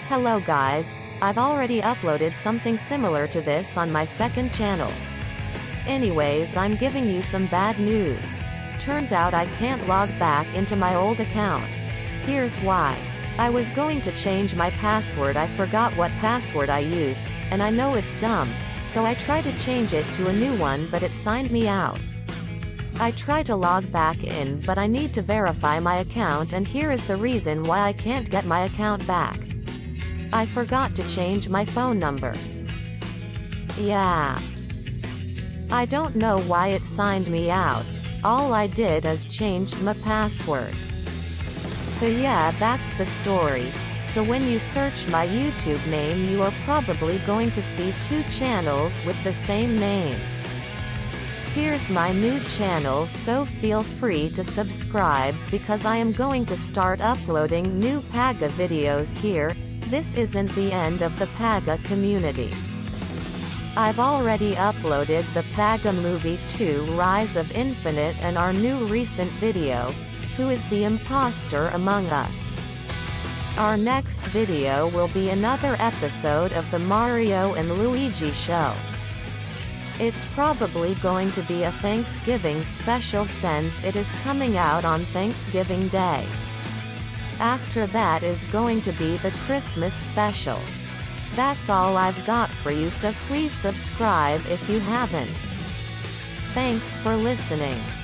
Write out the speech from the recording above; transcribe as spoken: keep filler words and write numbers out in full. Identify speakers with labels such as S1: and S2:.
S1: Hello guys, I've already uploaded something similar to this on my second channel. Anyways, I'm giving you some bad news. Turns out I can't log back into my old account. Here's why. I was going to change my password, I forgot what password I used, and I know it's dumb, so I tried to change it to a new one but it signed me out. I try to log back in but I need to verify my account, and here is the reason why I can't get my account back. I forgot to change my phone number. Yeah. I don't know why it signed me out. All I did is changed my password. So yeah, that's the story. So when you search my YouTube name, you are probably going to see two channels with the same name. Here's my new channel, so feel free to subscribe because I am going to start uploading new Paga videos here. This isn't the end of the Paga community. I've already uploaded the Paga Movie two Rise of Infinite and our new recent video, Who is the Imposter Among Us? Our next video will be another episode of the Mario and Luigi show. It's probably going to be a Thanksgiving special since it is coming out on Thanksgiving Day. After that is going to be the Christmas special. That's all I've got for you, so please subscribe if you haven't. Thanks for listening.